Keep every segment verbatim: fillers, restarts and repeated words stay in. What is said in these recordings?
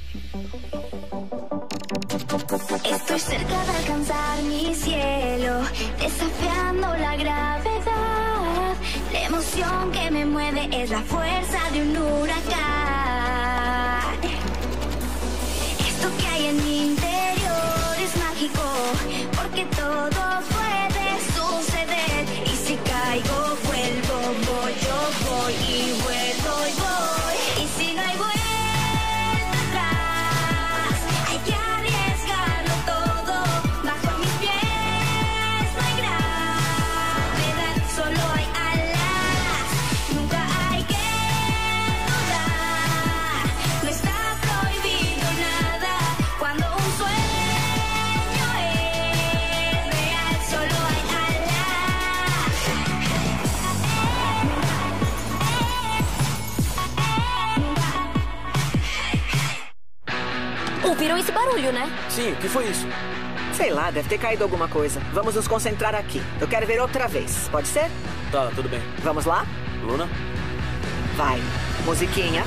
Estoy cerca de alcanzar mi cielo, desafiando la gravedad. La emoción que me mueve es la fuerza de un huracán. Esto que hay en mi interior es mágico, porque todo puede suceder. Y si caigo, vuelvo, voy, yo voy y vuelvo y voy. Y si no hay vuelta atrás, hay que arriesgarlo todo. Bajo mis pies no hay gravedad, solo hay alas. Nunca hay que dudar, no está prohibido nada. Cuando un sueño es real, solo hay Ouviram esse barulho, né? Sim, o que foi isso? Sei lá, deve ter caído alguma coisa. Vamos nos concentrar aqui. Eu quero ver outra vez. Pode ser? Tá, tudo bem. Vamos lá? Luna? Vai. Musiquinha.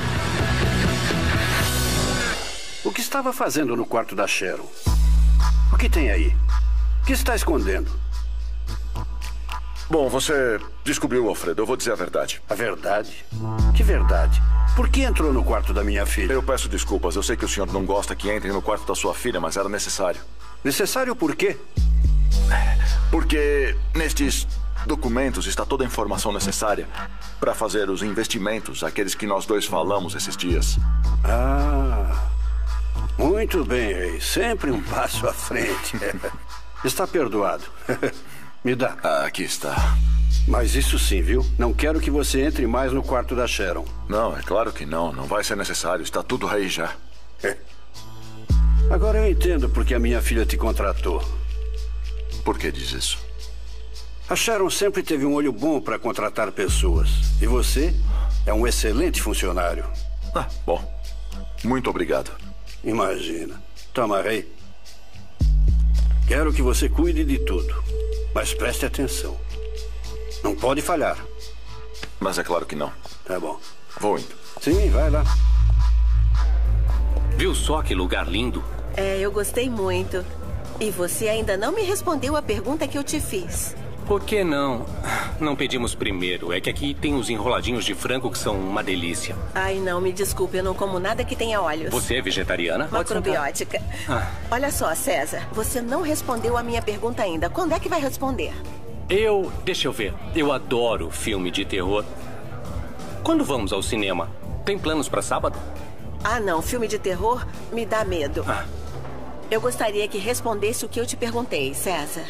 O que estava fazendo no quarto da Sharon? O que tem aí? O que está escondendo? Bom, você descobriu, Alfredo. Eu vou dizer a verdade. A verdade? Que verdade? Por que entrou no quarto da minha filha? Eu peço desculpas. Eu sei que o senhor não gosta que entrem no quarto da sua filha, mas era necessário. Necessário por quê? Porque nestes documentos está toda a informação necessária para fazer os investimentos, aqueles que nós dois falamos esses dias. Ah, muito bem, Rei. Sempre um passo à frente. Está perdoado. Me dá. Ah, aqui está. Mas isso sim, viu? Não quero que você entre mais no quarto da Sharon. Não, é claro que não. Não vai ser necessário. Está tudo aí já. Agora eu entendo porque a minha filha te contratou. Por que diz isso? A Sharon sempre teve um olho bom para contratar pessoas. E você é um excelente funcionário. Ah, bom. Muito obrigado. Imagina. Toma, Rei. Quero que você cuide de tudo. Mas preste atenção. Não pode falhar. Mas é claro que não. Tá bom. Vou indo. Sim, vai lá. Viu só que lugar lindo? É, eu gostei muito. E você ainda não me respondeu a pergunta que eu te fiz. Por que não? Não pedimos primeiro. É que aqui tem os enroladinhos de frango que são uma delícia. Ai, não, me desculpe, eu não como nada que tenha óleos. Você é vegetariana? Macrobiótica. Ah. Olha só, César, você não respondeu a minha pergunta ainda. Quando é que vai responder? Eu... Deixa eu ver. Eu adoro filme de terror. Quando vamos ao cinema? Tem planos para sábado? Ah, não. Filme de terror me dá medo. Ah. Eu gostaria que respondesse o que eu te perguntei, César.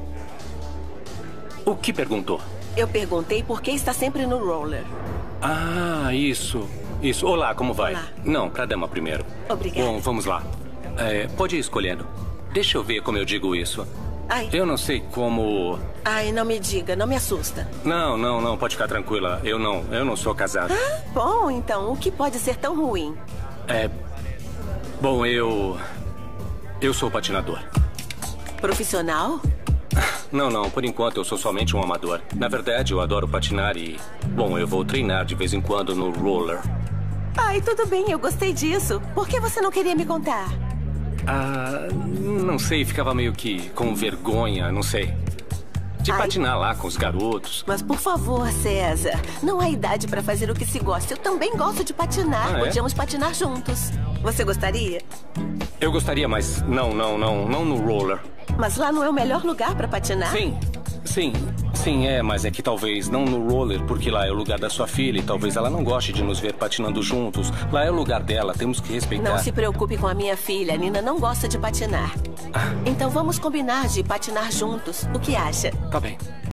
O que perguntou? Eu perguntei por que está sempre no roller. Ah, isso. Isso. Olá, como vai? Olá. Não, pra dama primeiro. Obrigada. Bom, vamos lá. É, pode ir escolhendo. Deixa eu ver como eu digo isso. Ai. Eu não sei como... Ai, não me diga, não me assusta. Não, não, não, pode ficar tranquila. Eu não, eu não sou casado. Ah, bom, então, o que pode ser tão ruim? É... Bom, eu... Eu sou patinador. Profissional? Não, não, por enquanto eu sou somente um amador. Na verdade, eu adoro patinar e... Bom, eu vou treinar de vez em quando no roller. Ai, tudo bem, eu gostei disso. Por que você não queria me contar? Ah, não sei, ficava meio que com vergonha, não sei. De Ai. patinar lá com os garotos. Mas por favor, César, não há idade pra fazer o que se gosta. Eu também gosto de patinar. Ah, é? Podíamos patinar juntos. Você gostaria? Eu gostaria, mas não, não, não, não no roller. Mas lá não é o melhor lugar pra patinar? Sim, sim, sim, é, mas é que talvez não no roller, porque lá é o lugar da sua filha e talvez ela não goste de nos ver patinando juntos. Lá é o lugar dela, temos que respeitar. Não se preocupe com a minha filha, a Nina não gosta de patinar. Ah. Então vamos combinar de patinar juntos. O que acha? Tá bem.